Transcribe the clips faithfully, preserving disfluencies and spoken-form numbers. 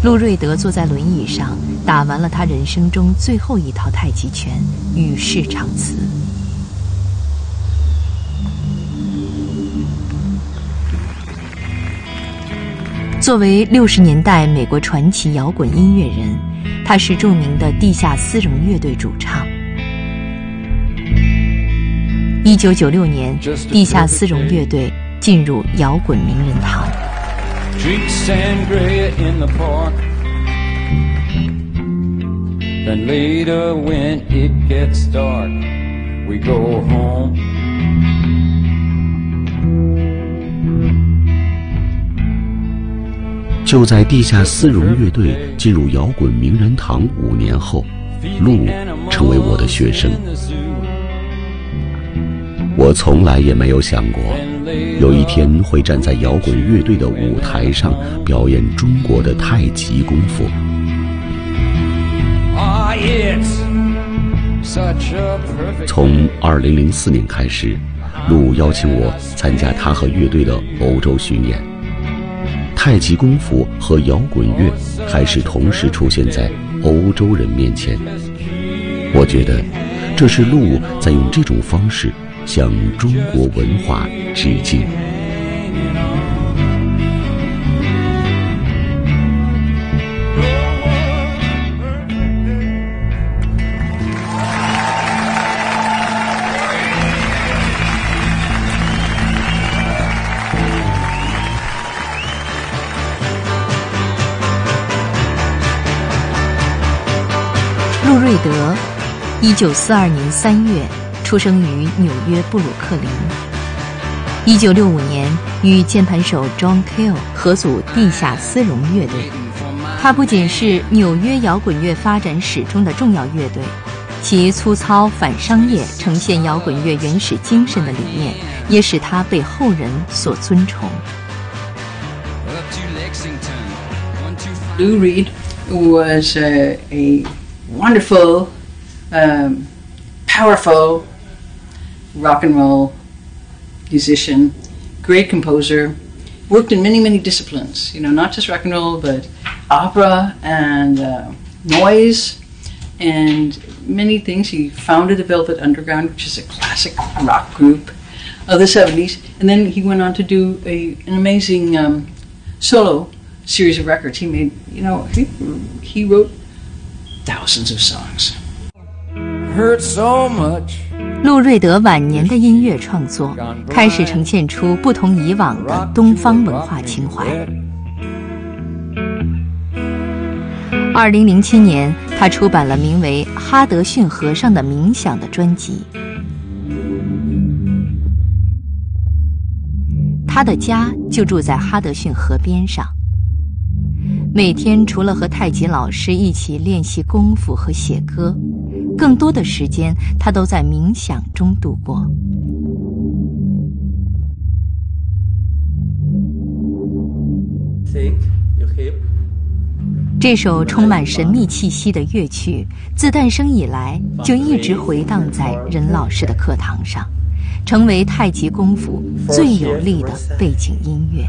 陆瑞德坐在轮椅上，打完了他人生中最后一套太极拳，与世长辞。作为六十年代美国传奇摇滚音乐人，他是著名的地下丝绒乐队主唱。一九九六年，地下丝绒乐队进入摇滚名人堂。 Drink sangria in the park. Then later when it gets dark, we go home. 就在地下丝绒乐队进入摇滚名人堂五年后，陆成为我的学生。我从来也没有想过有一天会站在摇滚乐队的舞台上表演中国的太极功夫。从二零零四年开始，陆邀请我参加他和乐队的欧洲巡演。太极功夫和摇滚乐开始同时出现在欧洲人面前。我觉得这是陆在用这种方式向中国文化致敬。 陆瑞德，一九四二年三月出生于纽约布鲁克林。一九六五年与键盘手 John Cale 合组地下丝绒乐队。它不仅是纽约摇滚乐发展史中的重要乐队，其粗糙反商业、呈现摇滚乐原始精神的理念，也使它被后人所尊崇。 Lou Reed was a, a wonderful, um, powerful rock and roll musician, great composer, worked in many, many disciplines, you know, not just rock and roll, but opera and uh, noise and many things. He founded the Velvet Underground, which is a classic rock group of the seventies, and then he went on to do a, an amazing um, solo series of records. He made, you know, he, he wrote thousands of songs. Hurt so much. 陆瑞德晚年的音乐创作开始呈现出不同以往的东方文化情怀。二零零七年，他出版了名为《哈德逊河上的冥想》的专辑。他的家就住在哈德逊河边上。每天除了和太极老师一起练习功夫和写歌，更多的时间他都在冥想中度过。这首充满神秘气息的乐曲，自诞生以来就一直回荡在任老师的课堂上，成为太极功夫最有力的背景音乐。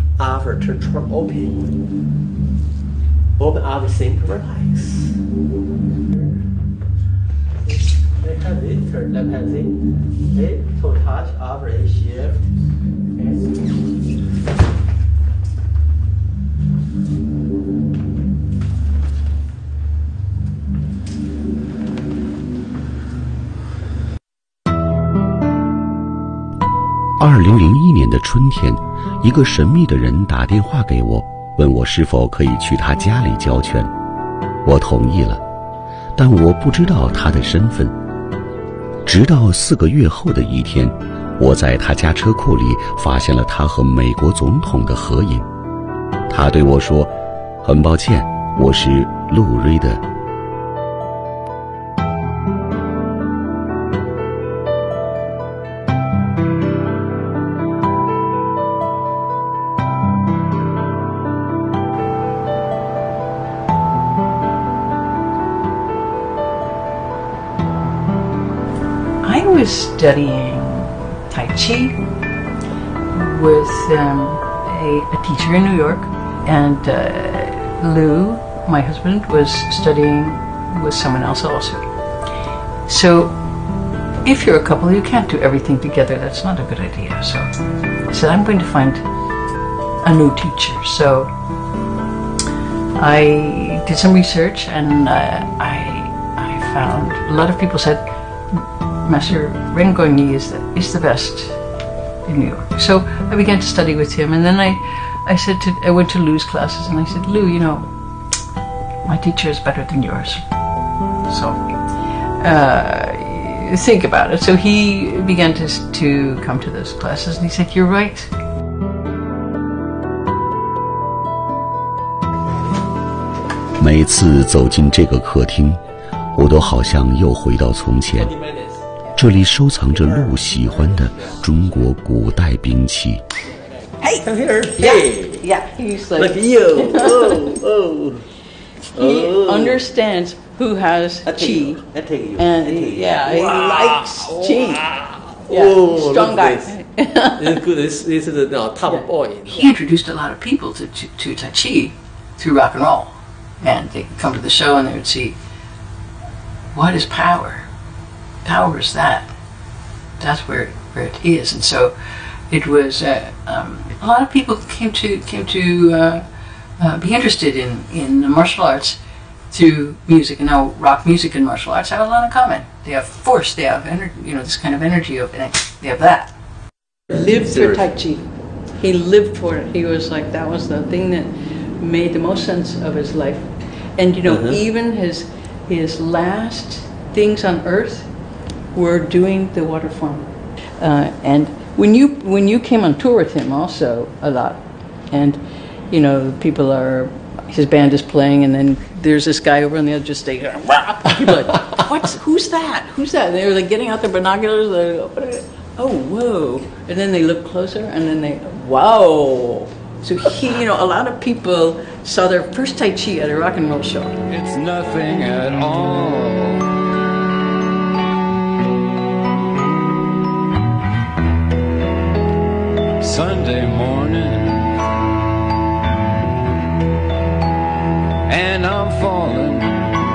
Open up, think, relax. Left hand in, turn left hand in. Okay, toe touch, upper and shift. Okay. 二零零一年的春天，一个神秘的人打电话给我，问我是否可以去他家里教拳。我同意了，但我不知道他的身份。直到四个月后的一天，我在他家车库里发现了他和美国总统的合影。他对我说：“很抱歉，我是陆瑞德。” I was studying Tai Chi with um, a, a teacher in New York, and uh, Lou my husband was studying with someone else also. So if you're a couple, you can't do everything together. That's not a good idea. So I said, I'm going to find a new teacher. So I did some research, and uh, I, I found a lot of people said Master Ren Gongyi is the, is the best in New York. So I began to study with him, and then I, I said to, I went to Lou's classes, and I said, Lou, you know, my teacher is better than yours. So uh, think about it. So he began to to come to those classes, and he said, you're right. 每次走进这个客厅，我都好像又回到从前。这里收藏着陆喜欢的中国古代兵器。 Hey, come here. Yeah, Hey, yeah. He's like, look at you. Oh, oh. he Oh. understands who has I take chi, you. I take you. and I take he, you. yeah, he Wow. likes chi. Yeah, Oh, strong look guy. at this. This is good. This, this is the no, top Yeah. boy. He introduced a lot of people to, to, to Tai Chi through rock and roll. And they could come to the show and they would see, what is power? Power is that. That's where, where it is. And so it was, uh, um, a lot of people came to, came to uh, uh, be interested in, in martial arts through music. And now rock music and martial arts have a lot in common. They have force, they have energy, you know, this kind of energy of, they have that. Lived for Tai Chi. He lived for it. He was like, that was the thing that made the most sense of his life. And you know, Uh-huh. even his his last things on earth were doing the water form. Uh, and when you when you came on tour with him also a lot, and you know, people are, his band is playing, and then there's this guy over on the other just staying there. People are like, what's who's that? Who's that? And they were like getting out their binoculars, like, oh whoa, and then they look closer, and then they, wow. So he, you know, a lot of people saw their first Tai Chi at a rock and roll show. It's nothing at all. Sunday morning, and I'm falling.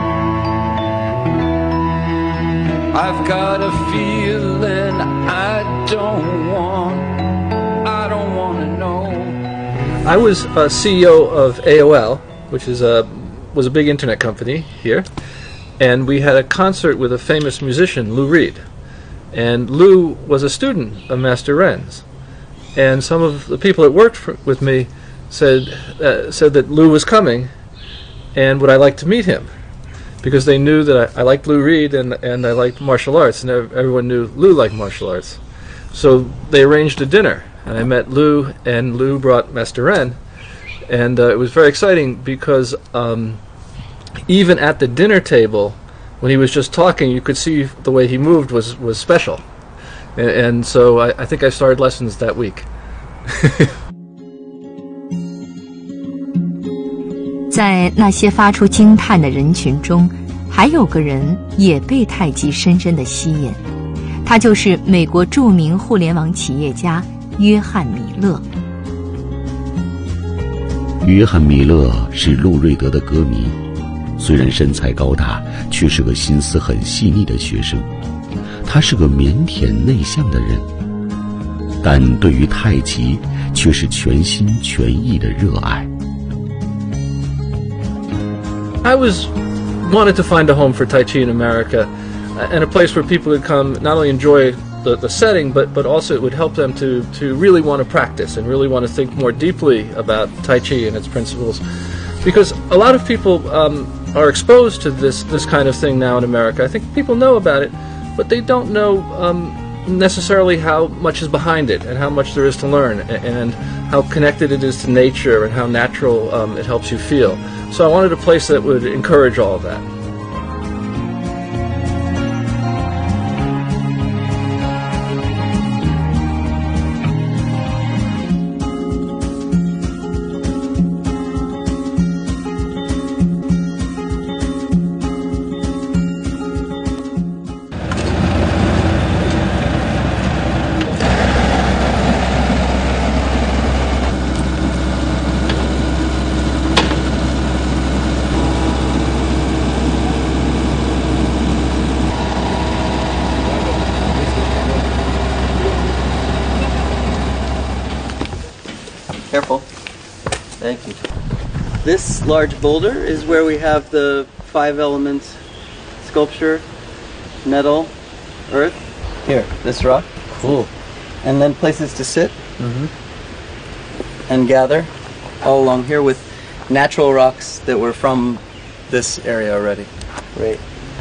I've got a feeling I don't want, I don't want to know. I was uh, C E O of A O L, which is a was a big internet company here, and we had a concert with a famous musician, Lou Reed, and Lou was a student of Master Ren's, and some of the people that worked for, with me said uh, said that Lou was coming, and would I like to meet him, because they knew that I, I liked Lou Reed and and I liked martial arts, and everyone knew Lou liked martial arts, so they arranged a dinner. And I met Lou, and Lou brought Master Ren, and uh, it was very exciting because um, even at the dinner table, when he was just talking, you could see the way he moved was, was special. And, and so I, I think I started lessons that week. 在那些发出惊叹的人群中，还有个人也被太极深深地吸引，他就是美国著名互联网企业家约翰·米勒。 约翰·米勒是路瑞德的歌迷，虽然身材高大，却是个心思很细腻的学生。他是个腼腆内向的人，但对于太极却是全心全意的热爱。 I was wanted to find a home for Tai Chi in America, and a place where people could come not only enjoy The, the setting, but but also it would help them to to really want to practice and really want to think more deeply about Tai Chi and its principles, because a lot of people um, are exposed to this this kind of thing now in America. I think people know about it, but they don't know um, necessarily how much is behind it and how much there is to learn, and how connected it is to nature and how natural um, it helps you feel. So I wanted a place that would encourage all of that. this large boulder is where we have the five element sculpture, metal, earth. Here, this rock. Cool. And then places to sit Mm-hmm. and gather all along here with natural rocks that were from this area already. Great.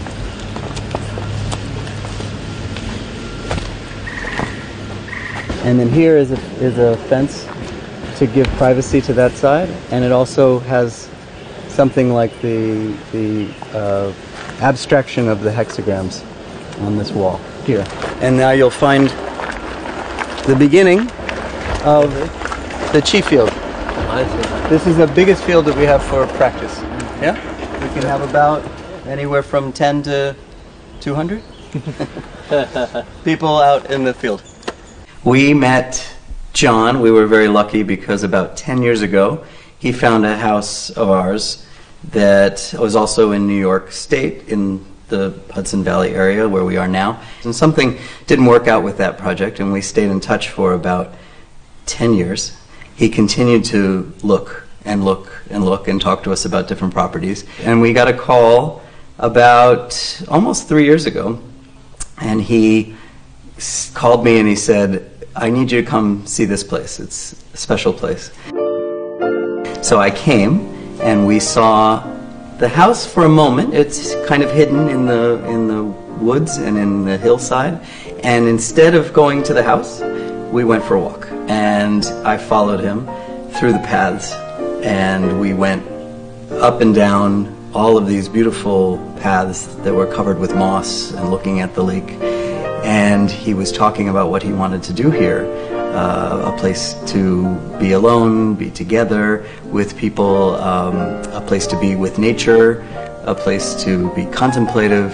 And then here is a, is a fence to give privacy to that side, and it also has something like the, the uh, abstraction of the hexagrams on this wall here. And now you'll find the beginning of the chi field. This is the biggest field that we have for practice. Yeah? We can have about anywhere from ten to two hundred people out in the field. We met John. We were very lucky because about ten years ago he found a house of ours that was also in New York State in the Hudson Valley area where we are now. And something didn't work out with that project, and we stayed in touch for about ten years. He continued to look and look and look and talk to us about different properties. And we got a call about almost three years ago, and he s- called me and he said, I need you to come see this place. It's a special place. So I came and we saw the house for a moment. It's kind of hidden in the in the woods and in the hillside. And instead of going to the house, we went for a walk. And I followed him through the paths, and we went up and down all of these beautiful paths that were covered with moss and looking at the lake. And he was talking about what he wanted to do here, uh, a place to be alone, be together with people, um, a place to be with nature, a place to be contemplative.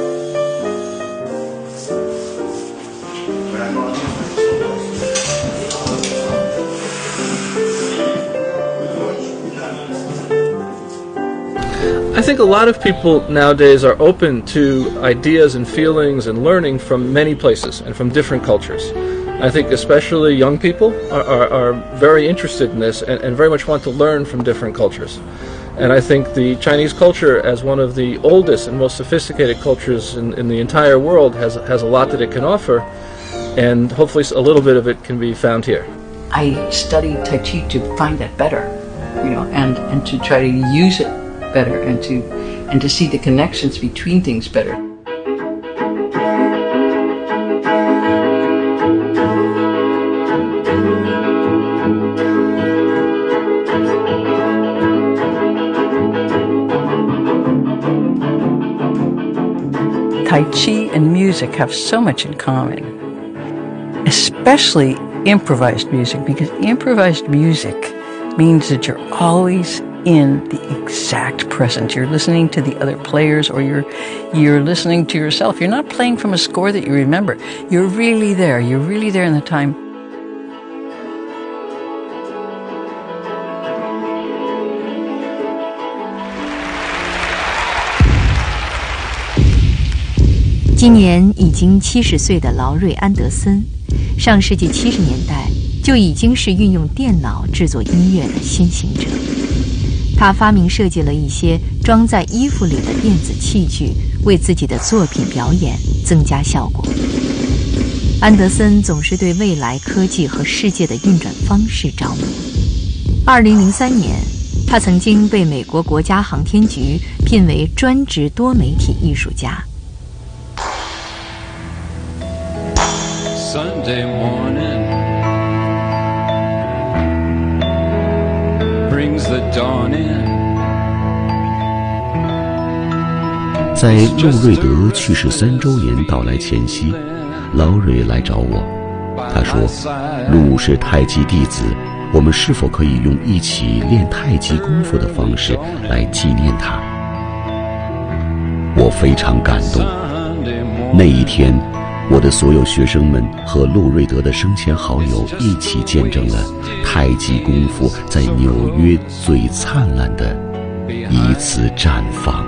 I think a lot of people nowadays are open to ideas and feelings and learning from many places and from different cultures. I think especially young people are, are, are very interested in this and, and very much want to learn from different cultures. And I think the Chinese culture, as one of the oldest and most sophisticated cultures in, in the entire world, has, has a lot that it can offer, and hopefully a little bit of it can be found here. I studied Tai Chi to find that better, you know, and, and to try to use it better and to and to see the connections between things better. Tai Chi and music have so much in common, especially improvised music, because improvised music means that you're always in the exact present. You're listening to the other players, or you're you're listening to yourself. You're not playing from a score that you remember. You're really there. You're really there in the time. 今年已经七十岁的劳瑞·安德森，上世纪七十年代就已经是运用电脑制作音乐的先行者。他发明设计了一些装在衣服里的电子器具，为自己的作品表演增加效果。安德森总是对未来科技和世界的运转方式着迷。二零零三年，他曾经被美国国家航天局聘为专职多媒体艺术家。 Sunday morning brings the dawn in. 在陆瑞德去世三周年到来前夕，劳瑞来找我，他说：“陆是太极弟子，我们是否可以用一起练太极功夫的方式来纪念他？”我非常感动。那一天， 我的所有学生们和陆瑞德的生前好友一起见证了太极功夫在纽约最灿烂的一次绽放。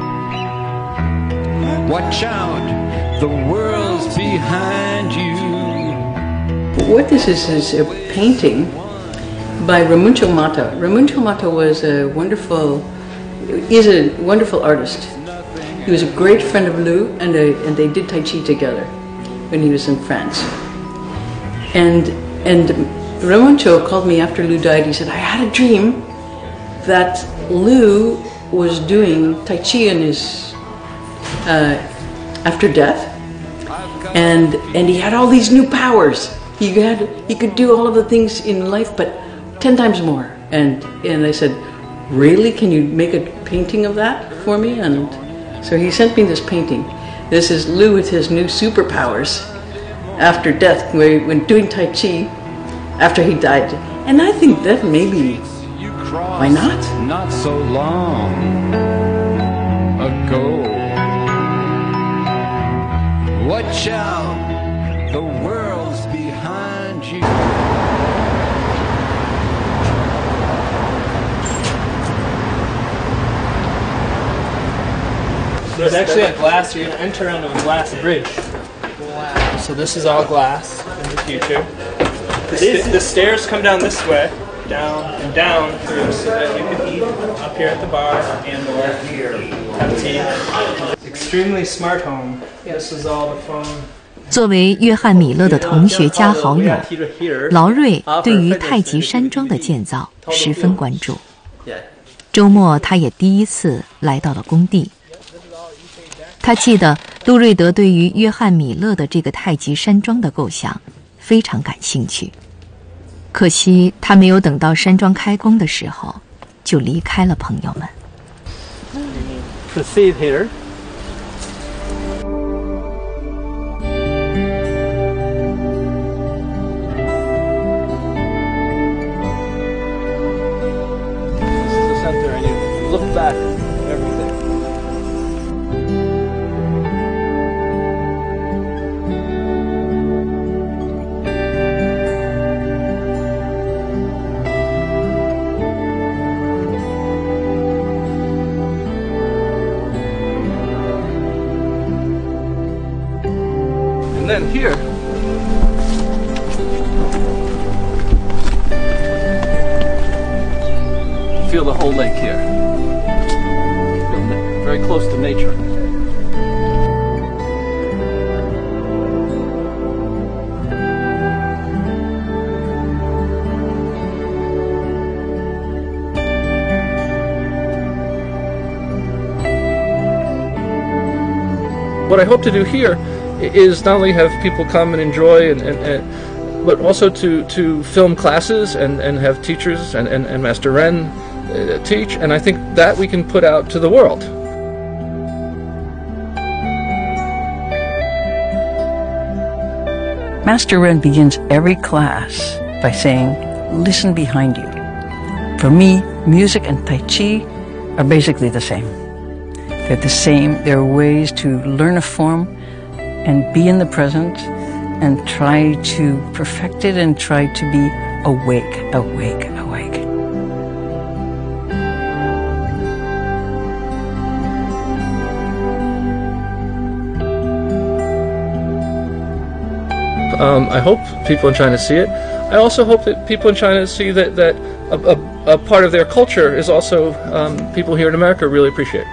Watch out, the world's behind you. What this is is a painting by Ramuncho Mata. Ramuncho Mata was a wonderful, is a wonderful artist. He was a great friend of Lou, and they, and they did Tai Chi together when he was in France. And, and Ramuncho called me after Lou died. He said, I had a dream that Lou was doing Tai Chi in his, uh, after death, and, and he had all these new powers. He, had, he could do all of the things in life, but ten times more. And, and I said, really, can you make a painting of that for me? And so he sent me this painting. This is Lou with his new superpowers after death, when doing Tai Chi after he died. And I think that maybe, why not? Not so long ago. Watch out, the world's behind you. There's actually a glass, you're going to enter into a glass bridge. Wow. So this is all glass in the future. The, st the stairs come down this way, down and down through, so that you can eat up here at the bar and or have tea. Extremely smart home. This is all the phone. 作为约翰·米勒的同学加好友，劳瑞对于太极山庄的建造十分关注。周末，他也第一次来到了工地。他记得路瑞德对于约翰·米勒的这个太极山庄的构想非常感兴趣，可惜他没有等到山庄开工的时候，就离开了朋友们。 Proceed here. Look back at everything. And then here, feel the whole lake here. Very close to nature. What I hope to do here is not only have people come and enjoy, and, and, and but also to, to film classes and, and have teachers and, and, and Master Ren uh, teach, and I think that we can put out to the world. Master Ren begins every class by saying, listen behind you. For me, music and Tai Chi are basically the same. They're the same. There are ways to learn a form and be in the present and try to perfect it and try to be awake, awake, awake. Um, I hope people in China see it. I also hope that people in China see that, that a, a, a part of their culture is also um, people here in America really appreciate.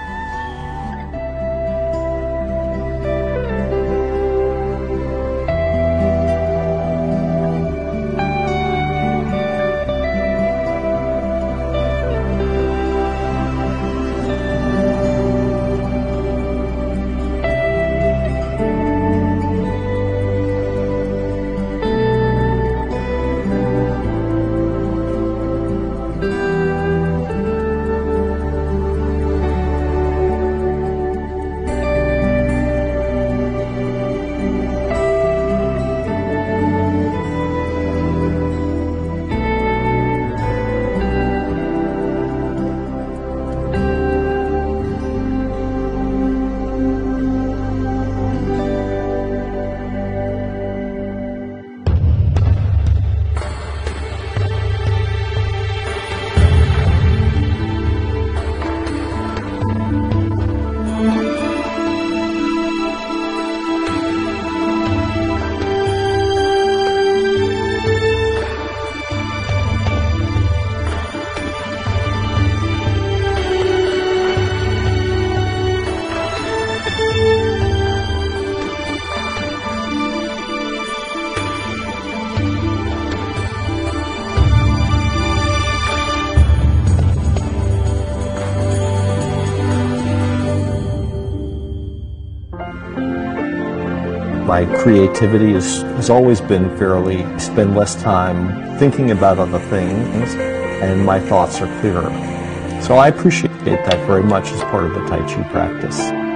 My creativity is, has always been fairly, spend less time thinking about other things, and my thoughts are clearer. So I appreciate that very much as part of the Tai Chi practice.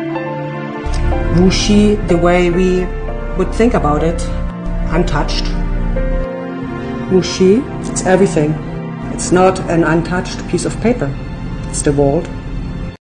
Wuxi, the way we would think about it, untouched. Wuxi, it's everything. It's not an untouched piece of paper. It's the world.